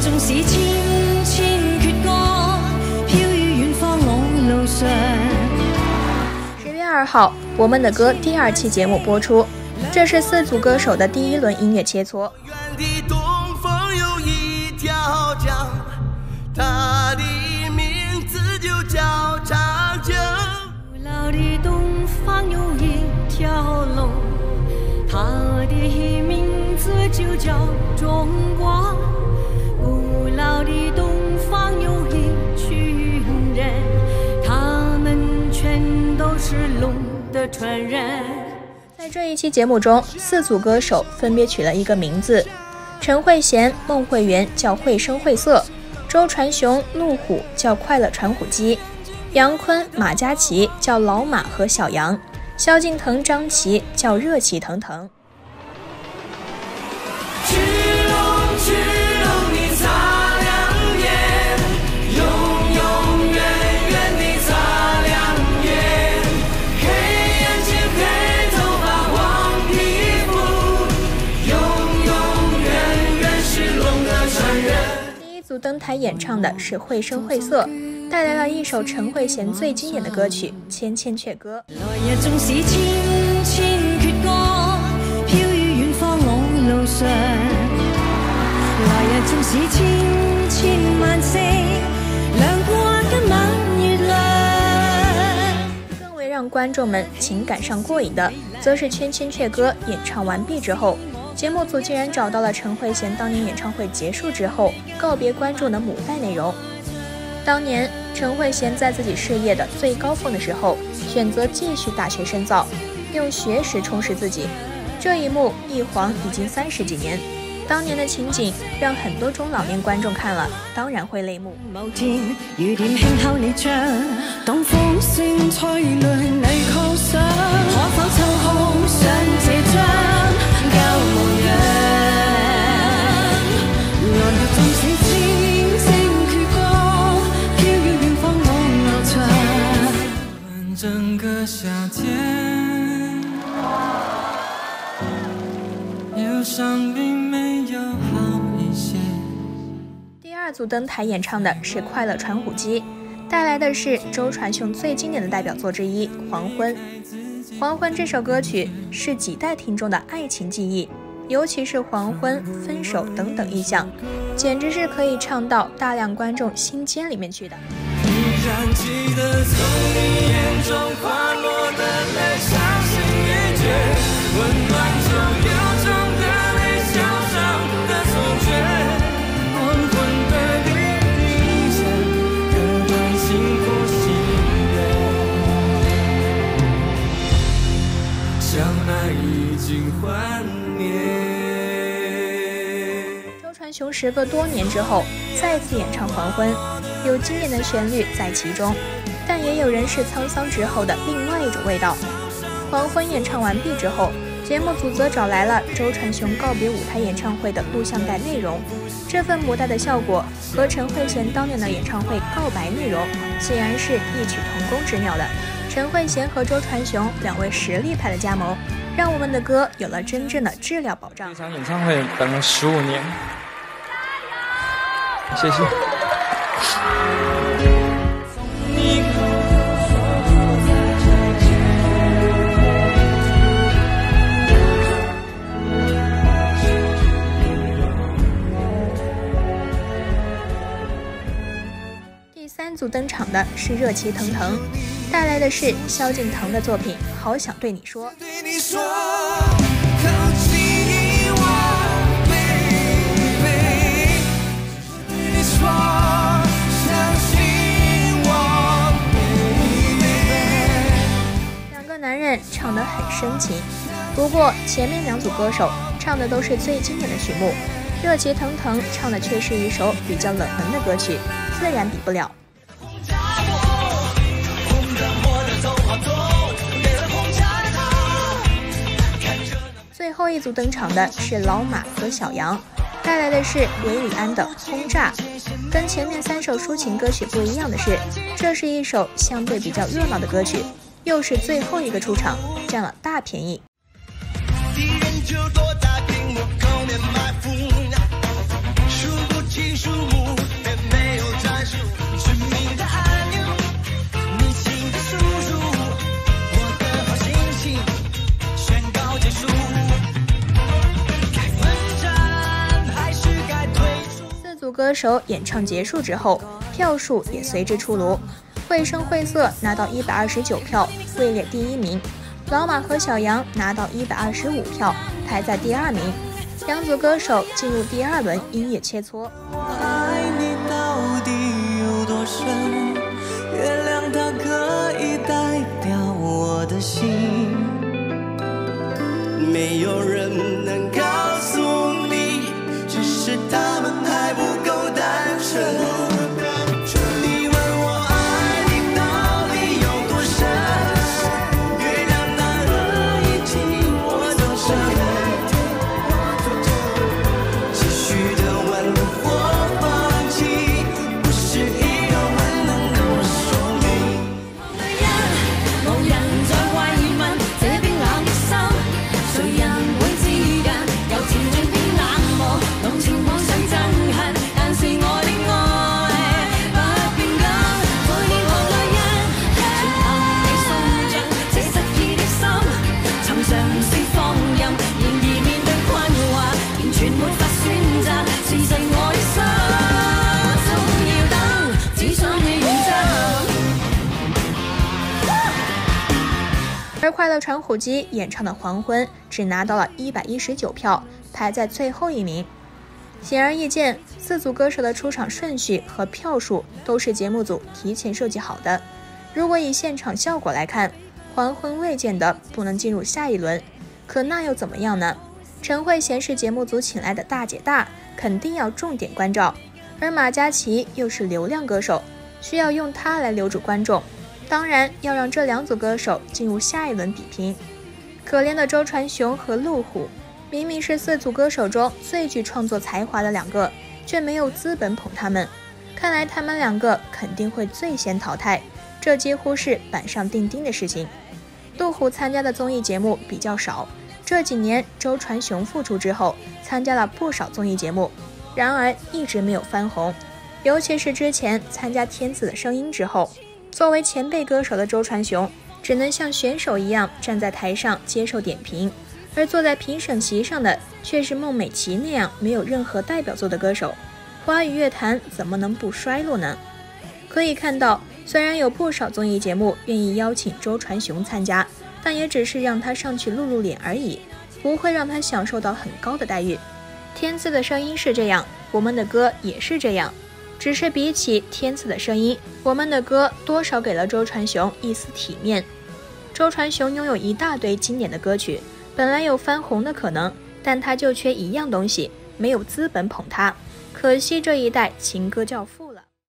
纵是千千阙歌，飘於遠方我路上。 10月2号，我们的歌第2期节目播出，这是4组歌手的第1轮音乐切磋。 远的东方有一条江，它的名字就叫长江。 古老的东方有一条龙，它的名字就叫中国。古老的东方有一群人，他们全都是龙的传人。 在这一期节目中，4组歌手分别取了一个名字，陈慧娴、孟慧圆叫绘声绘色，周传雄、陆虎叫快乐传虎机，杨坤、马嘉祺叫老马和小杨，萧敬腾、张琪叫热气腾腾。 去龙去龙你擦亮眼，永永远远地擦亮眼，黑眼睛黑头发黄皮肤，永永远远是龙的传人。 第1组登台演唱的是绘声绘色，带来了一首陈慧娴最经典的歌曲《千千阙歌》。 來日縱是千千阙歌，飄於遠方我路上。來日縱是千千萬星，亮過今晚月亮。 更为让观众们情感上过瘾的，则是《千千阙歌》演唱完毕之后，节目组竟然找到了陈慧娴当年演唱会结束之后告别观众的母带内容。当年陈慧娴在自己事业的最高峰的时候，选择继续大学深造，用学识充实自己。这一幕一晃已經30幾年，當年的情景讓很多中老年觀眾看了當然會淚目。 某天雨點輕敲你窗，當風聲吹亮你構想，可否抽空上這張舊模樣？來日縱使千千阙歌，飄於遠方我路長。 整個夏天，有傷並沒有好一些。 第2組登台演唱的是快樂傳虎機，帶來的是周傳雄最經典的代表作之一《黃昏》。《黃昏》這首歌曲是幾代聽眾的愛情記憶，尤其是黃昏、分手等等意象，簡直是可以唱到大量觀眾心間裡面去的。 依然記得從你眼中滑落的淚，傷心欲絕，溫暖中有種的淚，瀟灑的錯覺，黃昏的雨滴下，割斷幸福喜悅，相愛已經幻滅。 周傳雄時隔多年之後再次演唱《黃昏》，有經典的旋律在其中，但也有人世滄桑之後的另外一種味道。黃昏演唱完畢之後，節目組則找來了周傳雄告別舞台演唱會的錄像帶內容，這份母帶的效果和陳慧嫻當年的演唱會告白內容顯然是異曲同工之妙的。陳慧嫻和周傳雄兩位實力派的加盟，讓我們的歌有了真正的質量保障。 這場演唱會等了15年，謝謝。 第3組登場的是熱氣騰騰，帶來的是蕭敬騰的作品《好想對你說》。兩個男人唱得很深情，不過前面2組歌手唱的都是最經典的曲目，熱氣騰騰唱的卻是一首比較冷門的歌曲，自然比不了。最後一組登場的是老馬和小楊，帶來的是韋禮安的《轟炸》。跟前面3首抒情歌曲不一樣的是，這是一首相對比較熱鬧的歌曲，又是最後一個出場，佔了大便宜。敵人就躲在屏幕後面埋伏，數不清数目，也没有专属致命的按钮。你轻的输入，我的好心情宣告结束。该奋战还是该退出？ 四组歌手演唱结束之后，票数也随之出炉。绘声绘色拿到129票，位列第1名；老马和小杨拿到125票，排在第2名。两组歌手进入第2轮音乐切磋。 我爱你到底有多深？月亮它可以代表我的心，没有人能告诉你，只是他们还不够单纯。你问我爱你到底有多深？月亮它可以替我多深？继续的问或放弃，不是一个问能够说明。 無人再慰問這冰冷的心，誰人會知㗎？由前進變冷漠，往前往上憎恨，但是我的愛不變更。在以後來日，全憑你信着這失意的心，尋常是放任，然而面對困惑，完全沒法選擇，是盡我的心，總要等，只想你認真。 而快乐传虎机演唱的《黄昏》只拿到了119票，排在最后1名。显而易见，四组歌手的出场顺序和票数都是节目组提前设计好的。如果以现场效果来看，《黄昏》未见得不能进入下一轮，可那又怎么样呢？陈慧娴是节目组请来的大姐大，肯定要重点关照，而马嘉祺又是流量歌手，需要用她来留住观众。当然要让这2组歌手进入下一轮比拼。可怜的周传雄和陆虎，明明是4组歌手中最具创作才华的2个，却没有资本捧他们。看来他们2个肯定会最先淘汰，这几乎是板上钉钉的事情。陆虎参加的综艺节目比较少，这几年周传雄复出之后，参加了不少综艺节目，然而一直没有翻红。尤其是之前参加《天赐的声音》之后，作为前辈歌手的周传雄只能像选手一样站在台上接受点评，而坐在评审席上的却是孟美岐那样没有任何代表作的歌手。华语乐坛怎么能不衰落呢？可以看到，虽然有不少综艺节目愿意邀请周传雄参加，但也只是让他上去露露脸而已，不会让他享受到很高的待遇。天赐的声音是这样，我们的歌也是这样，只是比起天赐的声音，我们的歌多少给了周传雄一丝体面。周传雄拥有一大堆经典的歌曲，本来有翻红的可能，但他就缺一样东西，没有资本捧他。可惜这一代情歌教父了。